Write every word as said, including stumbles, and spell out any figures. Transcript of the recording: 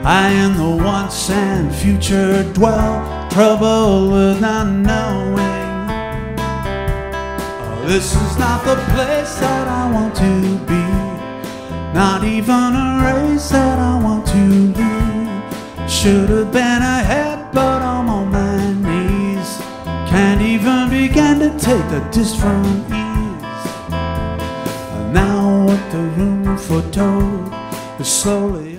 I in the once and future dwell, trouble with not knowing. Oh, this is not the place that I want to be, not even a race that I want to lead. Should have been ahead, but I'm on my knees. Can't even begin to take the disc from ease. And now what the room foretold is slowly